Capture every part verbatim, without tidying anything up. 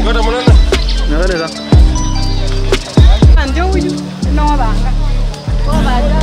Kwenda mwanana. Naona za. Ndio huyu. No banga. Kwa banga.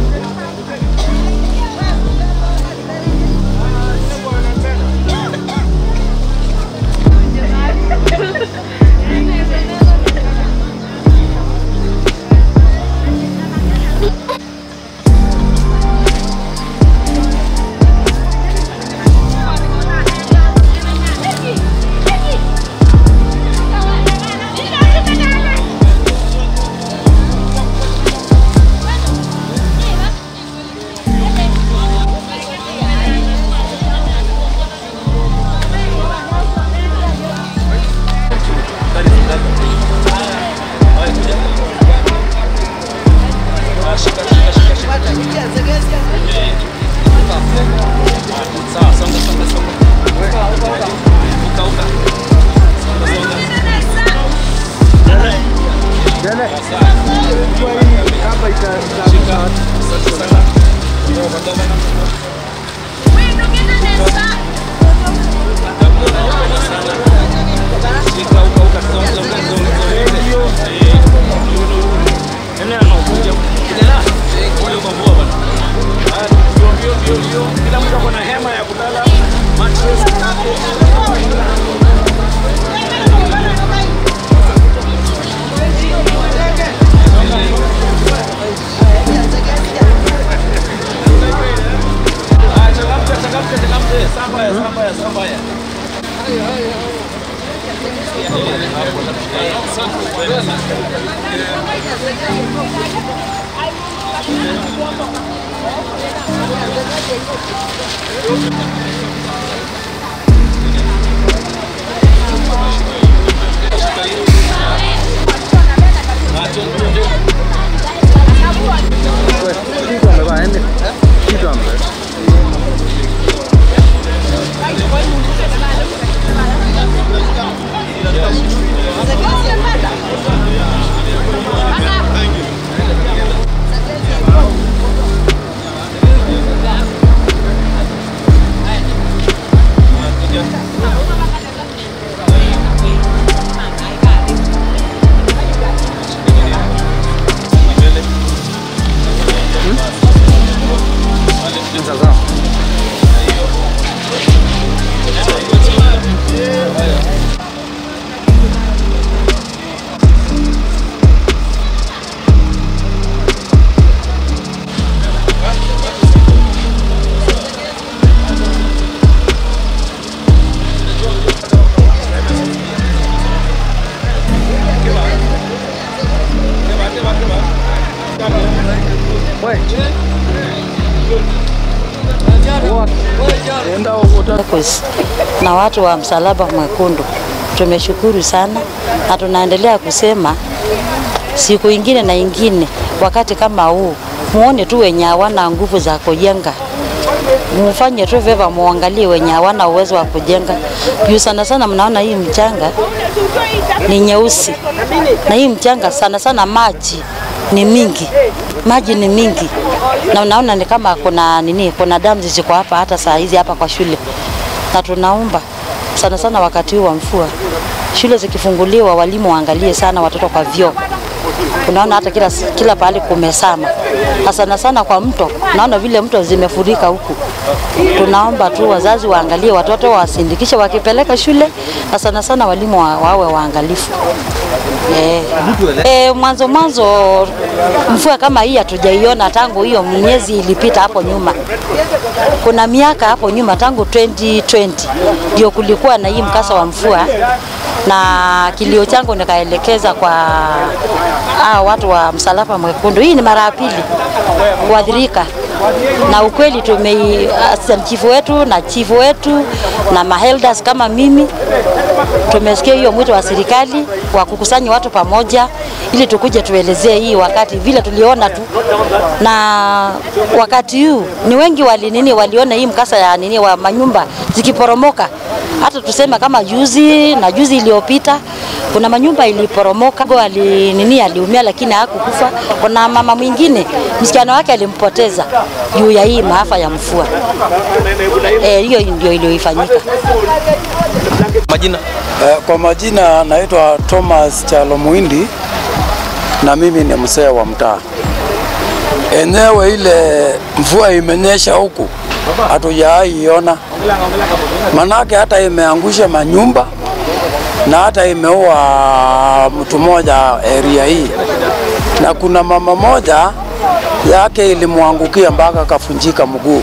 Na watu wa Msalaba Mwekundu tumeshukuru sana na tunaendelea kusema siku ingine na ingine wakati kama huu muone tu wenye hawana nguvu za kujenga, mfanye tu vema, muangalie wenye hawana uwezo wa kujenga. Juu sana sana mnaona hii mchanga ni nyeusi, na hii mchanga sana sana maji ni mingi, maji ni mingi, na unaona ni kama kuna nini, kuna damu ziko hapa hata saa hizi hapa kwa shule. Na tunaomba sana sana wakati huu wa mvua shule zikifunguliwa, walimu waangalie sana watoto kwa vyoo. Unaona hata kila kila pahali kumesama. Sana sana kwa mto, naona vile mto zimefurika huku. Tunaomba tu wazazi waangalie watoto, wasindikishe wakipeleka shule, na sana sana walimu wa, wawe waangalifu. Eh, eh, mwanzo mwanzo mvua kama hii hatujaiona tangu hiyo miezi ilipita hapo nyuma. Kuna miaka hapo nyuma tangu twenty twenty ndio kulikuwa na hii mkasa wa mvua, na kilio changu nikaelekeza kwa ah, watu wa Msalaba Mwekundu. Hii ni mara ya pili kuadhirika, na ukweli tume assistant chief wetu na chief wetu na mahelders kama mimi tumesikia hiyo mwito wa serikali wa kukusanya watu pamoja ili tukuje tuelezee hii wakati vile tuliona tu, na wakati huu ni wengi wali nini waliona hii mkasa ya nini wa manyumba zikiporomoka. Hata tuseme kama juzi na juzi iliyopita kuna manyumba iliporomoka, wali nini aliumia lakini hakukufa. Kuna mama mwingine msichana wake alimpoteza juu ya hii maafa ya mvua. Eh, hiyo ndio iliyoifanyika. Majina Eh, kwa majina naitwa Thomas Chalo Muindi na mimi ni mzee wa mtaa. Enyewe ile mvua imenyesha huku hatujaiona, manake hata imeangusha manyumba na hata imeua mtu mmoja area hii, na kuna mama moja yake ilimwangukia mpaka kafunjika mguu.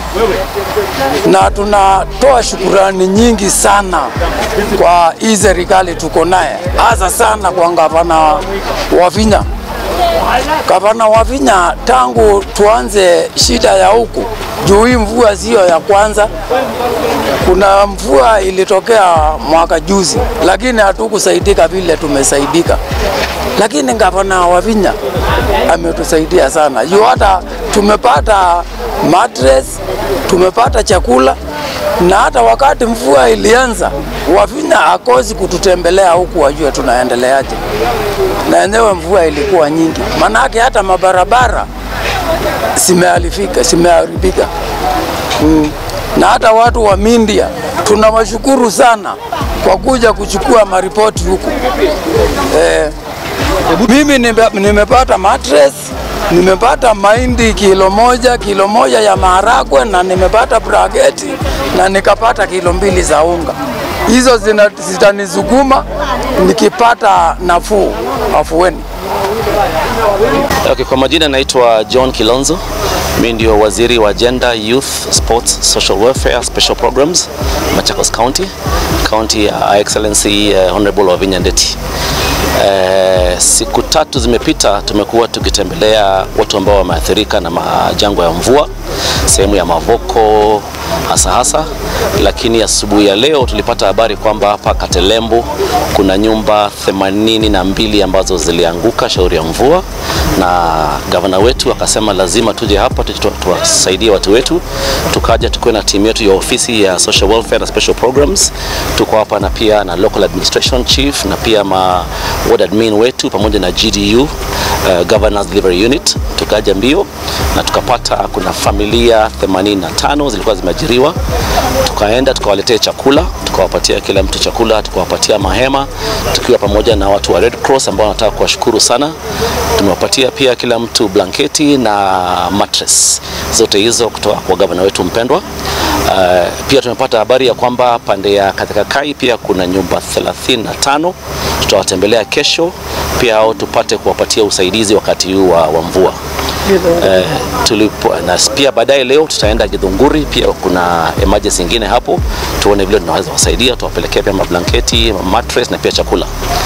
Na tunatoa shukurani nyingi sana kwa hii serikali tuko naye, hasa sana kwa gavana Wavinya. Gavana Wavinya, tangu tuanze shida ya huku, juu hii mvua sio ya kwanza. Kuna mvua ilitokea mwaka juzi, lakini hatukusaidika vile tumesaidika. Lakini gavana Wavinya ametusaidia sana. Juu hata tumepata mattress, tumepata chakula, na hata wakati mvua ilianza, Wavinya akosi kututembelea huku wajue tunaendeleaje. Na enyewe mvua ilikuwa nyingi, manake hata mabarabara simeharibika, simeharibika. Mm. Na hata watu wa media tunawashukuru sana kwa kuja kuchukua maripoti huku. Eh, mimi nimepata mattress, nimepata mahindi kilo moja, kilo moja ya maharagwe, na nimepata brageti, na nikapata kilo mbili za unga. Hizo zitanizuguma nikipata nafuu afueni. Okay, kwa majina naitwa John Kilonzo. Mimi ndio waziri wa Gender, Youth, Sports, Social Welfare, Special Programs, Machakos County, County uh, Excellency uh, Honorable Wavinya Ndeti. Uh, siku tatu zimepita tumekuwa tukitembelea watu ambao wameathirika na majanga ya mvua sehemu ya Mavoko hasa hasa, lakini asubuhi ya leo tulipata habari kwamba hapa Katelembo kuna nyumba themanini na mbili ambazo zilianguka shauri ya mvua, na gavana wetu akasema lazima tuje hapa tuwasaidie watu wetu. Tukaja tukiwa na timu yetu ya ofisi ya Social Welfare na Special Programs, tuko hapa na pia na Local Administration Chief na pia ma ward admin wetu pamoja na G D U, uh, Governors Delivery Unit. Tukaja mbio na tukapata kuna familia themanini na tano zilikuwa zimeajiriwa. Tukaenda tukawaletea chakula, tukawapatia kila mtu chakula, tukawapatia mahema, tukiwa pamoja na watu wa Redcross ambao nataka kuwashukuru sana. Tumewapatia pia kila mtu blanketi na mattress, zote hizo kutoka kwa gavana wetu mpendwa. Uh, pia tumepata habari ya kwamba pande ya katika Kai pia kuna nyumba thelathini na tano, tutawatembelea kesho pia hao tupate kuwapatia usaidizi wakati huu wa, wa mvua. Uh, tulipo, na pia baadaye leo tutaenda Githunguri, pia kuna emergency nyingine hapo, tuone vile tunaweza wasaidia, tuwapelekea pia mablanketi, mattress na pia chakula.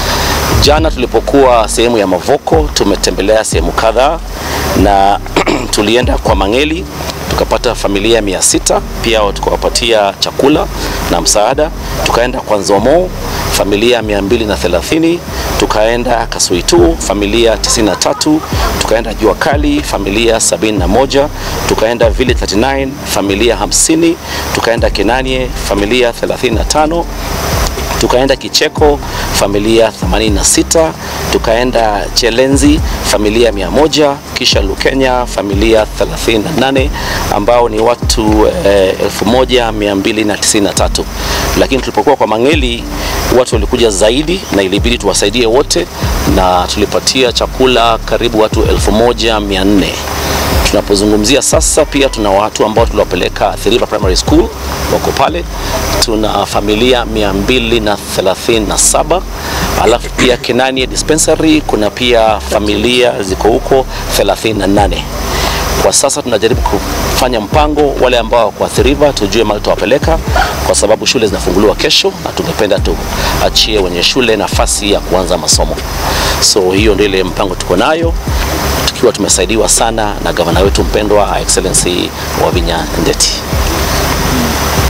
Jana tulipokuwa sehemu ya Mavoko tumetembelea sehemu kadhaa, na tulienda kwa Mangeli tukapata familia mia sita, pia tukawapatia chakula na msaada. Tukaenda kwa Nzomo familia mia mbili na thelathini, tukaenda Kasuitu familia tisini na tatu, tukaenda Jua Kali familia sabini na moja, tukaenda Village thelathini na tisa familia hamsini, tukaenda Kenanie familia thelathini na tano, tukaenda Kicheko familia themanini na sita, tukaenda Chelenzi familia mia moja, kisha Lukenya familia thelathini na nane, ambao ni watu eh, elfu moja mia mbili na tisini na tatu. Lakini tulipokuwa kwa Mangeli watu walikuja zaidi na ilibidi tuwasaidie wote, na tulipatia chakula karibu watu elfu moja mia nne. Tunapozungumzia sasa pia tuna watu ambao tuliwapeleka Thiriva Primary School wako pale, tuna familia mia mbili na thelathini na saba. Alafu pia Kenani Dispensary kuna pia familia ziko huko thelathini na nane. Kwa sasa tunajaribu kufanya mpango wale ambao kwa Thiriva tujue mahali tuwapeleka, kwa sababu shule zinafunguliwa kesho na tungependa tuachie wenye shule nafasi ya kuanza masomo. So hiyo ndio ile mpango tuko nayo, tukiwa tumesaidiwa sana na gavana wetu mpendwa Excellency Wavinya Ndeti.